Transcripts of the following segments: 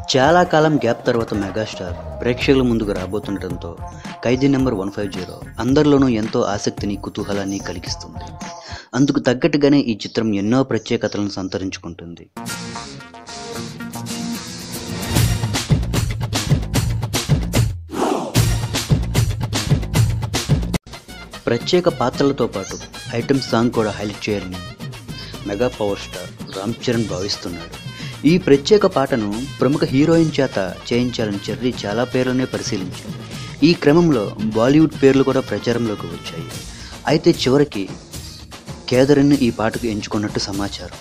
చాలా కాలం గ్యాప్ తర్వాత మెగాస్టార్ ప్రేక్షకుల ముందుకు రాబోతుండటంతో ఖైదీ నెంబర్ 150 అందరిలోనూ ఎంతో ఆసక్తిని కుతూహలాన్ని కలిగిస్తుంది. అందుకు తగ్గట్టుగానే ఈ చిత్రం ఎన్నో ప్రత్యేకతలను సంతరించుకుంటుంది. ప్రత్యేక పాత్రలతో పాటు ఐటమ్ సాంగ్ కూడా హైలైట్ చేయాలని mega power star Ram Charan భావిస్తున్నాడు. ఈ ప్రత్యేక పాటను ప్రముఖ హీరోయిన్ చేత చేయించాలని చెర్రీ చాలా పేర్లనే పరిశీలించాడు. ఈ క్రమంలో బాలీవుడ్ పేర్లు కూడా ప్రచారంలోకి వచ్చాయి. అయితే చివరికి కేదర్ని ఈ పాటకు ఎంచుకున్నట్టు సమాచారం.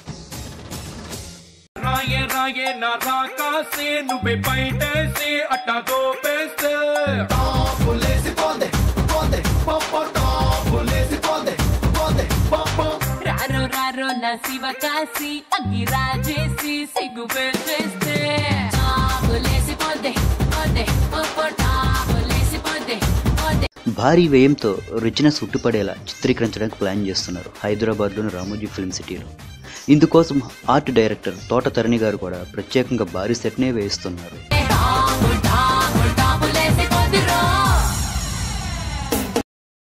భారీ వ్యయంతో రిచ్నెస్ ఉట్టిపడేలా చిత్రీకరించడానికి ప్లాన్ చేస్తున్నారు హైదరాబాద్లోని రామోజీ ఫిల్మ్ సిటీలో. ఇందుకోసం ఆర్ట్ డైరెక్టర్ తోట తరణి గారు కూడా ప్రత్యేకంగా భారీ సెట్నే వేయిస్తున్నారు.